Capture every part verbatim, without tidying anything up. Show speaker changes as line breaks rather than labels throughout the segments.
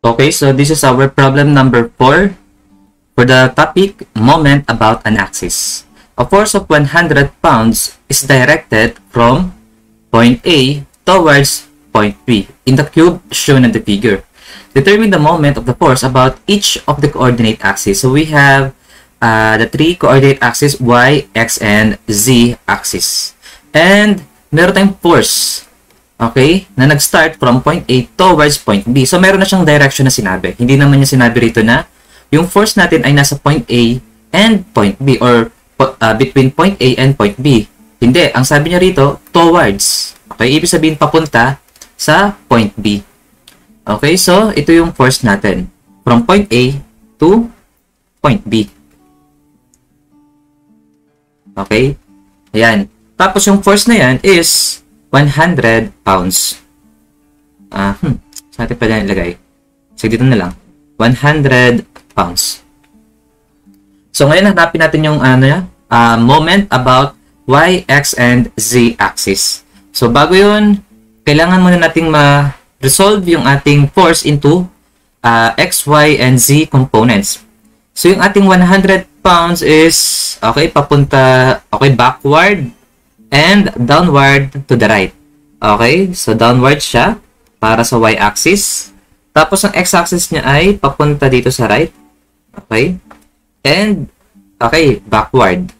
Okay, so this is our problem number four for the topic moment about an axis. A force of one hundred pounds is directed from point A towards point B in the cube shown in the figure. Determine the moment of the force about each of the coordinate axes. So we have uh, the three coordinate axes, y, x, and z axis. And meron tayong force, okay, na nag-start from point A towards point B. So meron na siyang direction na sinabi. Hindi naman niya sinabi rito na yung force natin ay nasa point A and point B, or uh, between point A and point B. Hindi. Ang sabi niya rito, towards. Okay, ibig sabihin papunta sa point B. Okay, so ito yung force natin. From point A to point B. Okay? Ayan. Tapos yung force na yan is one hundred pounds. Ah, hmm. Saan natin pwede nilagay? So, dito na lang. one hundred pounds. So, ngayon hanapin natin yung ano ya, uh, moment about y, x, and z axis. So, bago yun, kailangan muna nating ma-resolve yung ating force into uh, x, y, and z components. So, yung ating one hundred pounds is, okay, papunta, okay, backward and downward to the right. Okay, so downward siya para sa y-axis. Tapos, ang x-axis niya ay papunta dito sa right. Okay, and, okay, backward.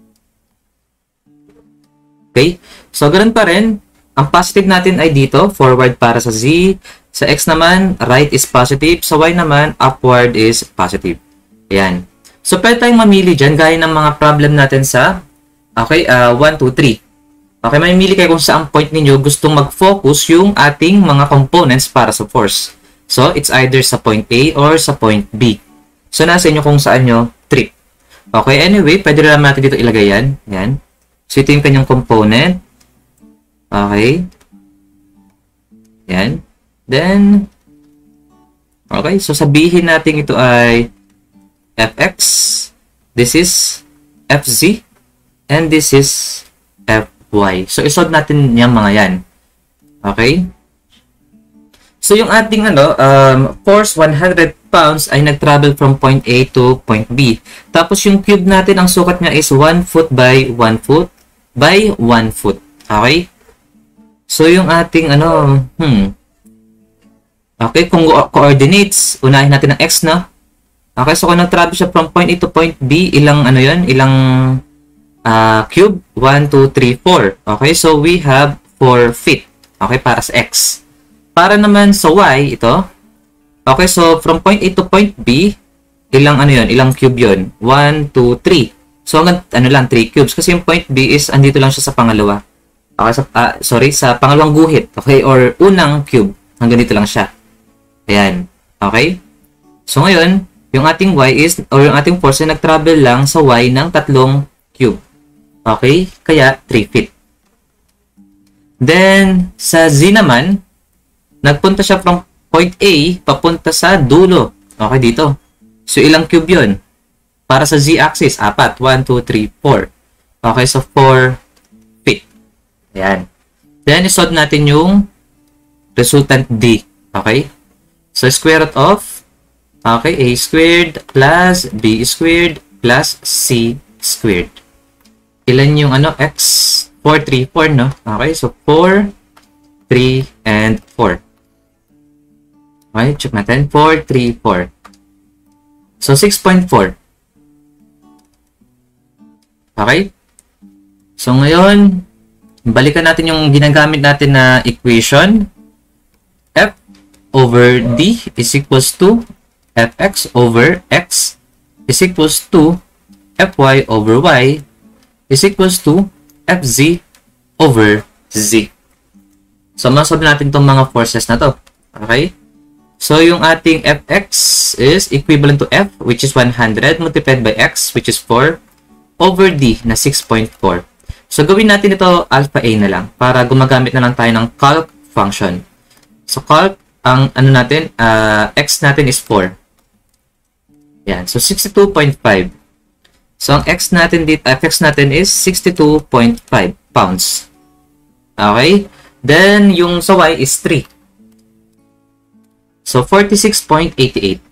Okay, so ganun pa rin. Ang positive natin ay dito, forward para sa z. Sa x naman, right is positive. Sa y naman, upward is positive. Ayan. So, pwede tayong mamili dyan, gaya ng mga problem natin sa, okay, uh, one, two, three. Okay, mamili kayo kung saan point ninyo gustong mag-focus yung ating mga components para sa force. So, it's either sa point A or sa point B. So, nasa inyo kung saan nyo trip. Okay, anyway, pwede rin natin dito ilagay yan. Yan. So, ito yung kanyang component. Okay. Yan. Then, okay, so sabihin natin ito ay Fx, this is Fz, and this is Fy. So, isolve natin yung mga yan. Okay? So, yung ating ano, um, force one hundred pounds ay nag-travel from point A to point B. Tapos, yung cube natin, ang sukat niya is one foot by one foot by one foot. Okay? So, yung ating ano, hmm. Okay, kung coordinates, unahin natin ang x, no? Okay, so kung nag-travel siya from point A to point B, ilang ano yun? Ilang uh, cube? one, two, three, four. Okay, so we have four feet. Okay, para sa x. Para naman sa y, ito. Okay, so from point A to point B, ilang ano yun? Ilang cube yun? one, two, three. So hanggang ano lang, three cubes. Kasi yung point B is andito lang siya sa pangalawa. Okay, sa, uh, sorry, sa pangalawang guhit. Okay, or unang cube. Hanggang dito lang siya. Ayan. Okay? So ngayon, yung ating y is, or yung ating force ay nag-travel lang sa y ng tatlong cube. Okay? Kaya, three feet. Then, sa z naman, nagpunta siya from point A, papunta sa dulo. Okay, dito. So, ilang cube yun? Para sa z-axis, apat. one, two, three, four. Okay, so four feet. Ayan. Then, isolve natin yung resultant d. Okay? So, square root of, okay, a squared plus b squared plus c squared. Ilan yung ano? X? four, three, four, no? Okay, so four, three, and four. Okay, check natin. four, three, four. So, six point four. Okay? So, ngayon, balikan natin yung ginagamit natin na equation. F over d is equals to Fx over x is equals to Fy over y is equals to Fz over z. So, masabi natin itong mga forces na to. Okay? So, yung ating Fx is equivalent to F, which is one hundred, multiplied by x, which is four, over d na six point four. So, gawin natin ito alpha a na lang para gumagamit na lang tayo ng calc function. So, calc, ang ano natin, uh, x natin is four. Yan. So, sixty-two point five. So, ang x natin dito, fx natin is sixty-two point five pounds. Okay? Then, yung sa y is three. So, forty-six point eight eight.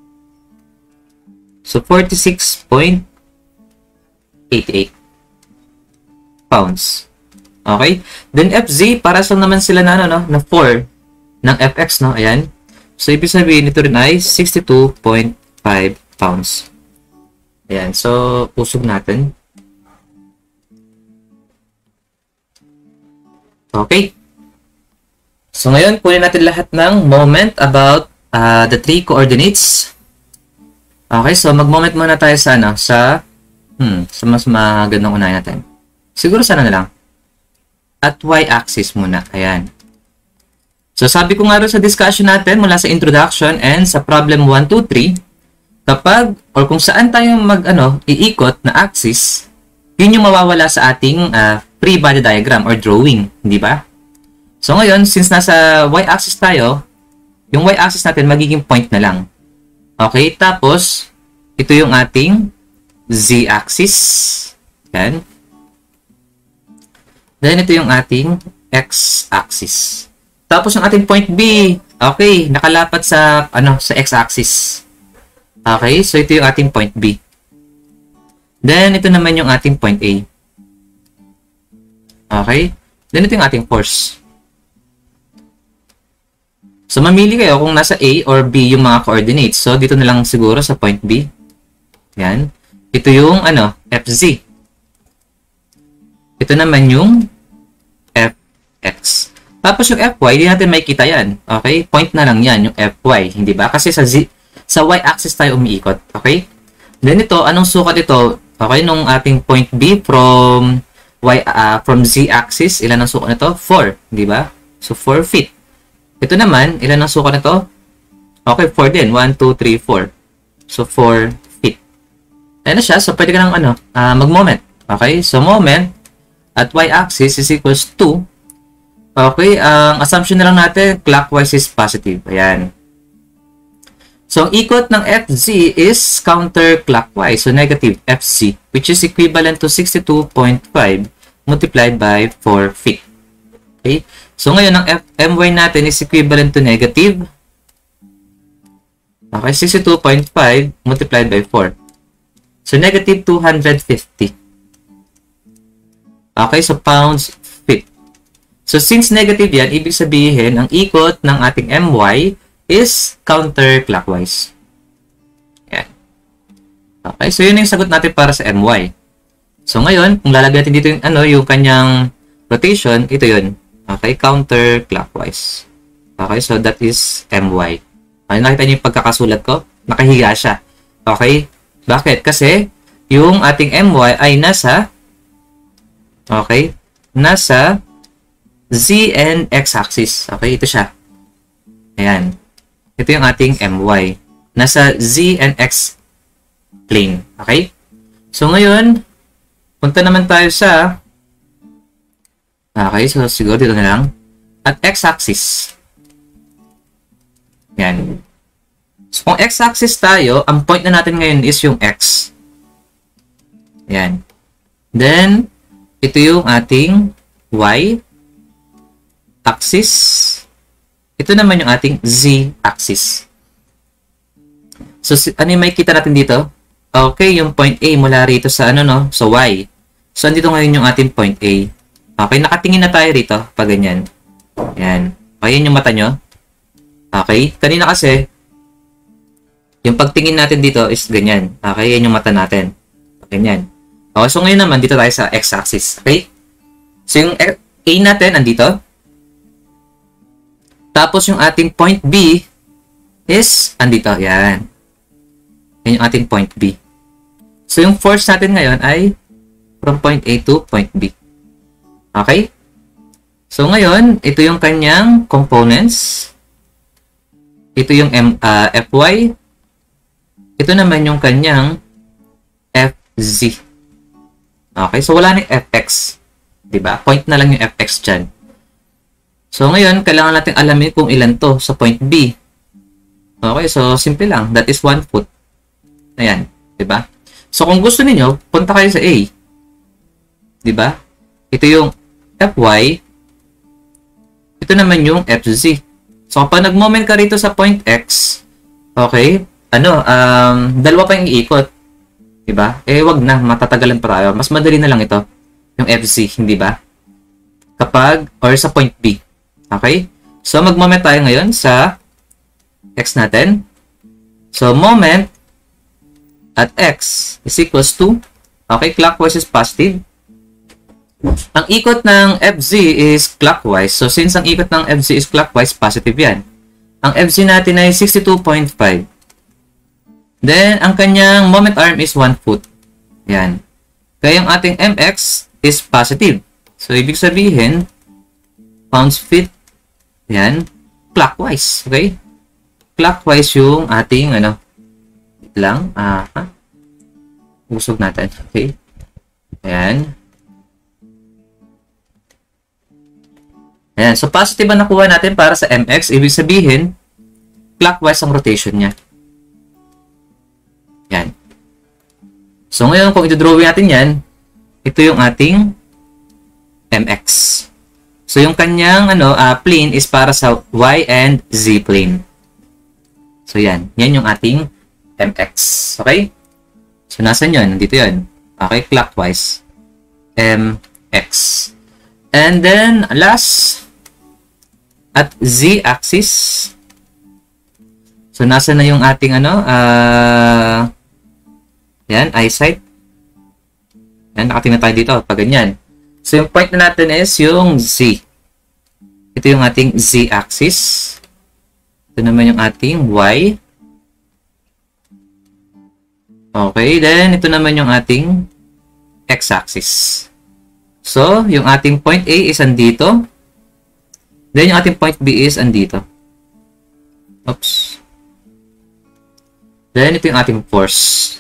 So, forty-six point eight eight pounds. Okay? Then, F Z, para sa naman sila na, ano, no, na four ng F X, no? Ayan. So, ibig sabihin, ito rin ay sixty-two point five pounds. Ayan. So, usog natin. Okay. So, ngayon, kunin natin lahat ng moment about uh, the three coordinates. Okay, so mag-moment muna tayo sa, ano, sa, hmm, sa mas magandang unahin natin. Siguro sana na lang. At y-axis muna. Ayan. So, sabi ko nga rin sa discussion natin mula sa introduction and sa problem one, two, three, kapag, or kung saan tayo mag, ano, iikot na axis, yun yung mawawala sa ating uh, free body diagram or drawing. Di ba? So, ngayon, since nasa y-axis tayo, yung y-axis natin magiging point na lang. Okay, tapos, ito yung ating z-axis. Yan. Then, ito yung ating x-axis. Tapos, yung ating point B, okay, nakalapat sa, ano, sa x-axis. Okay, so ito yung ating point B. Then, ito naman yung ating point A. Okay, then ito yung ating force. So, mamili kayo kung nasa A or B yung mga coordinates. So, dito na lang siguro sa point B. Yan. Ito yung, ano, F Z. Ito naman yung F X. Tapos yung F Y, hindi natin makikita yan. Okay? Point na lang yan, yung F Y. Hindi ba? Kasi sa Z, sa Y-axis tayo umiikot. Okay? Then ito, anong sukat ito? Okay, nung ating point B from Y, uh, from Z-axis, ilan ang sukat nito? four. Hindi ba? So, four feet. Ito naman, ilan ang sukat nito? Okay, four din. one, two, three, four. So, four feet. Ayan na siya. So, pwede ka ng ano, uh, mag-moment. Okay? So, moment at y-axis is equals to, okay, ang uh, assumption na lang natin, clockwise is positive. Ayan. So, ang ikot ng F Z is counterclockwise. So, negative F Z, which is equivalent to sixty-two point five multiplied by four feet. Okay? So, ngayon, ang F M Y natin is equivalent to negative. Okay, sixty-two point five multiplied by four. So, negative two hundred fifty. Okay, so pounds feet. So, since negative yan, ibig sabihin, ang ikot ng ating M Y is counterclockwise. Yan. Okay, so yun yung sagot natin para sa M Y. So, ngayon, kung lalagyan natin dito yung, ano, yung kanyang rotation, ito yun. Okay, counterclockwise. Okay, so that is M Y. Okay, nakita niyo yung pagkakasulat ko? Nakahiga siya. Okay, bakit? Kasi, yung ating M Y ay nasa, okay, nasa Z and X axis. Okay, ito siya. Ayan. Ito yung ating M Y. Nasa Z and X plane. Okay? So, ngayon, punta naman tayo sa, okay, so siguro dito na lang, at x-axis. Yan. So, kung x-axis tayo, ang point na natin ngayon is yung x. Yan. Then, ito yung ating y-axis. Ito naman yung ating z-axis. So, ano yung makikita natin dito? Okay, yung point A mula rito sa, ano, no? So, y. So, andito ngayon yung ating point A. Okay, nakatingin na tayo rito pag ganyan. Yan. Okay, yun yung mata nyo. Okay, kanina kasi, yung pagtingin natin dito is ganyan. Okay, yan yung mata natin. Ganyan. Okay, so ngayon naman, dito tayo sa x-axis. Okay? So, yung A natin, andito. Tapos, yung ating point B is andito. Yan. Yan yung ating point B. So, yung force natin ngayon ay from point A to point B. Okay? So, ngayon, ito yung kanyang components. Ito yung M, uh, F Y. Ito naman yung kanyang F Z. Okay? So, wala na F X. Diba? Point na lang yung F X dyan. So, ngayon, kailangan natin alamin kung ilan to sa point B. Okay? So, simple lang. That is one foot. Ayan. Diba? So, kung gusto niyo punta kayo sa A. Diba? Ito yung F Y. Ito naman yung F Z. So, kapag nag-moment ka rito sa point X, okay, ano, um, dalawa pa yung iikot. Diba? Eh, wag na, matatagalan pa tayo. Mas madali na lang ito, yung F Z, hindi ba? Kapag, or sa point B. Okay? So, mag-moment tayo ngayon sa X natin. So, moment at X is equals to, okay, clockwise is positive. Ang ikot ng F Z is clockwise. So, since ang ikot ng F Z is clockwise, positive yan. Ang F Z natin ay sixty-two point five. Then, ang kanyang moment arm is one foot. Yan. Kaya yung ating M X is positive. So, ibig sabihin, pounds feet, yan, clockwise. Okay? Clockwise yung ating, ano, lang, ah, uh, usog natin. Okay? Ayan. Ayan. So, positive ang nakuha natin para sa M X. Ibig sabihin, clockwise ang rotation niya. Yan. So, ngayon, kung ito-drawing natin yan, ito yung ating M X. So, yung kanyang ano, uh, plane is para sa Y and Z plane. So, yan. Yan yung ating M X. Okay? So, nasan yun? Nandito yun. Okay? Clockwise. M X. And then, last, at Z-axis. So, nasa na yung ating ano, ah, uh, yan, eyesight. Yan, nakatingin tayo dito, pag ganyan. So, yung point na natin is yung Z. Ito yung ating Z-axis. Ito naman yung ating Y. Okay, then, ito naman yung ating X-axis. So, yung ating point A is andito. Then, yung ating point B is andito. Oops. Then, ito yung ating force.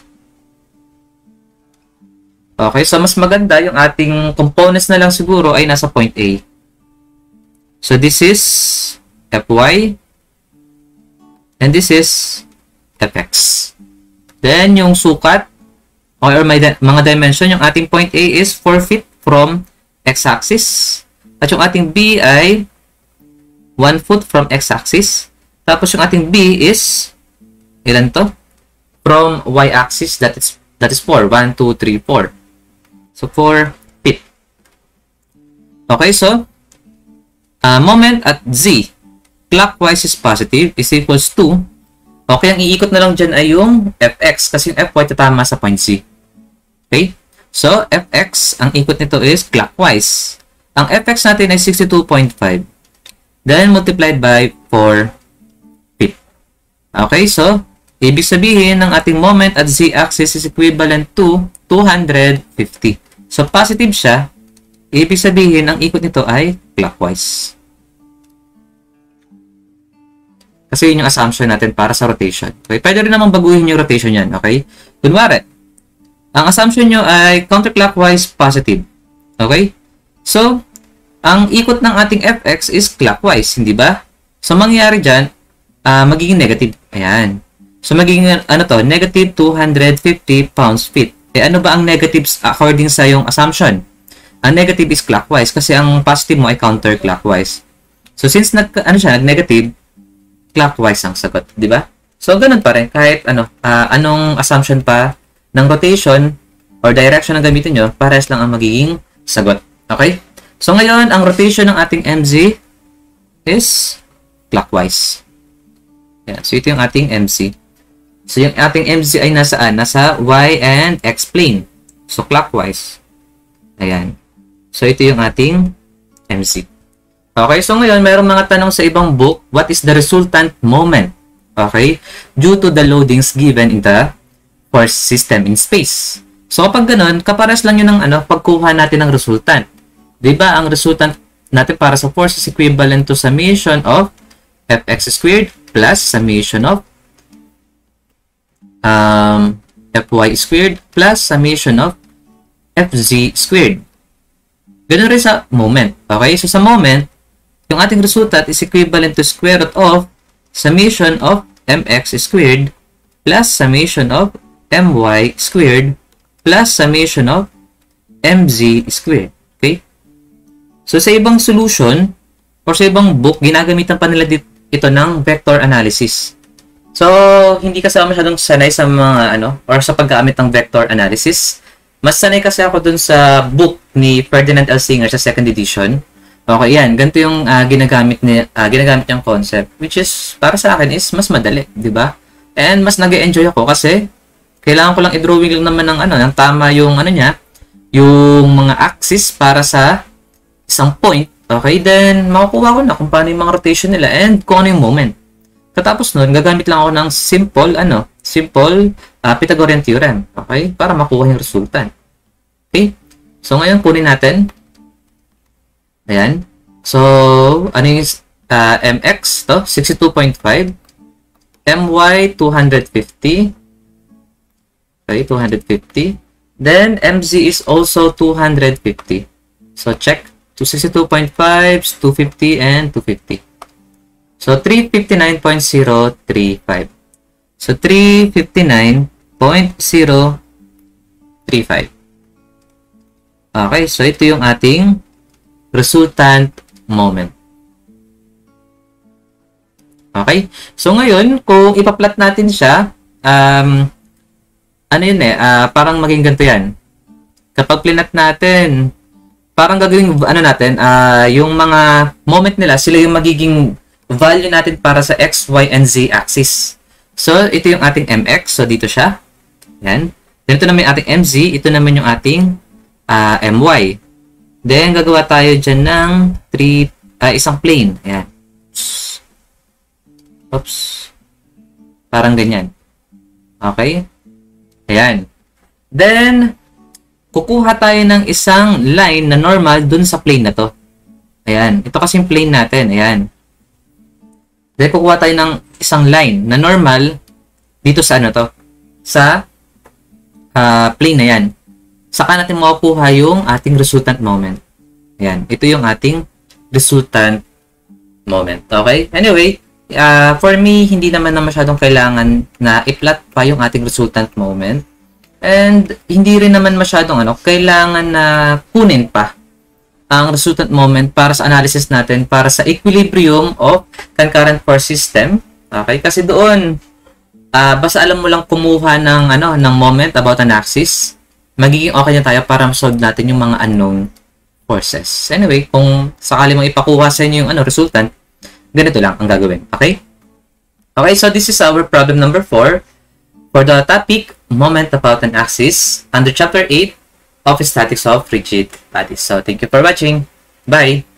Okay, so mas maganda yung ating components na lang siguro ay nasa point A. So, this is F Y. And this is F X. Then, yung sukat or may di mga dimension, yung ating point A is four feet from X-axis. At yung ating B ay one foot from X-axis. Tapos yung ating B is, ilan to? From Y-axis, that is, that is four. one, two, three, four. So, four feet. Okay, so, uh, moment at Z, clockwise is positive, is equals to, okay, ang iikot na lang dyan ay yung F X, kasi yung F Y tatama sa point Z. Okay? So, F X, ang ikot nito is clockwise. Ang F X natin ay sixty-two point five. Then, multiplied by four feet. Okay, so, ibig sabihin ng ating moment at Z-axis is equivalent to two hundred fifty. So, positive siya. Ibig sabihin, ang ikot nito ay clockwise. Kasi yun yung assumption natin para sa rotation. Okay? Pwede rin naman baguhin yung rotation yan. Okay? Kunwari, ang assumption nyo ay counterclockwise positive. Okay? So, ang ikot ng ating F X is clockwise, hindi ba? So, mangyayari dyan, uh, magiging negative. Ayan. So, magiging, ano to, negative two hundred fifty pounds feet. Eh, ano ba ang negatives according sa yung assumption? Ang negative is clockwise kasi ang positive mo ay counterclockwise. So, since nag, ano siya, nag-negative, clockwise ang sagot, di ba? So, ganun pa rin. Kahit ano, uh, anong assumption pa ng rotation or direction na gamitin nyo, parehas lang ang magiging sagot. Okay? So, ngayon, ang rotation ng ating M Z is clockwise. Yan. So, ito yung ating M Z. So, yung ating M Z ay nasaan? Nasa Y and X plane. So, clockwise. Ayan. So, ito yung ating M Z. Okay, so ngayon, mayroong mga tanong sa ibang book. What is the resultant moment? Okay? Due to the loadings given in the force system in space. So, kapag ganun, kapares lang yun ng ano, pagkuha natin ng resultant. Diba, ang resultant natin para sa force is equivalent to summation of Fx squared plus summation of um, Fy squared plus summation of Fz squared. Ganun rin sa moment. Okay? So, sa moment, yung ating resultant is equivalent to square root of summation of mx squared plus summation of my squared plus summation of mz squared. Okay? So, sa ibang solution or sa ibang book, ginagamitan pa nila dit ito ng vector analysis. So, hindi kasi ako masyadong sanay sa mga ano, or sa paggamit ng vector analysis. Mas sanay kasi ako dun sa book ni Ferdinand L. Singer sa second edition. Okay, yan. Ganito yung uh, ginagamit ni uh, ginagamit yung concept, which is para sa akin is mas madali, 'di ba? And mas nag-enjoy ako kasi kailangan ko lang i-drawing lang naman ng ano, ng tama yung ano niya, yung mga axis para sa isang point. Okay, then makukuha ko na kung paano yung mga rotation nila and kung ano yung moment. Katapos nun, gagamit lang ako ng simple, ano, simple uh, Pythagorean theorem, okay? Para makuha yung resulta. Okay? So, ngayon, kunin natin. Ayan. So, ano yung uh, mx to? sixty-two point five. My, two hundred fifty. Okay, two hundred fifty. Then, mz is also two hundred fifty. So, check. two sixty-two point five, two fifty, and two fifty. So, three fifty-nine point zero three five. So, three fifty-nine point zero three five. Okay, so ito yung ating resultant moment. Okay, so ngayon, kung ipa-plot natin siya, um, ano yun eh, uh, parang maging ganito yan. Kapag plinat natin, parang gagawin, ano natin, uh, yung mga moment nila, sila yung magiging value natin para sa x, y, and z axis. So, ito yung ating mx. So, dito siya. Yan. Then, ito naman yung ating mz. Ito naman yung ating uh, my. Then, gagawa tayo dyan ng three, uh, isang plane. Yan. Oops. Parang ganyan. Okay? Ayan. Then, kukuha tayo ng isang line na normal dun sa plane na to. Ayan. Ito kasi yung plane natin. Ayan. Then, kukuha tayo ng isang line na normal dito sa ano to? Sa uh, plane na yan. Saka natin makukuha yung ating resultant moment. Ayan. Ito yung ating resultant moment. Okay? Anyway, uh, for me, hindi naman na masyadong kailangan na i-plot pa yung ating resultant moment. And, hindi rin naman masyadong ano, kailangan na kunin pa ang resultant moment para sa analysis natin para sa equilibrium of concurrent force system. Okay? Kasi doon, uh, basta alam mo lang kumuha ng, ano, ng moment about an axis, magiging okay na tayo para ma-solve natin yung mga unknown forces. Anyway, kung sakali mong ipakuha sa inyo yung ano, resultant, ganito lang ang gagawin. Okay? Okay, so this is our problem number four for the topic moment about an axis under chapter eight of statics of rigid bodies. So, thank you for watching. Bye!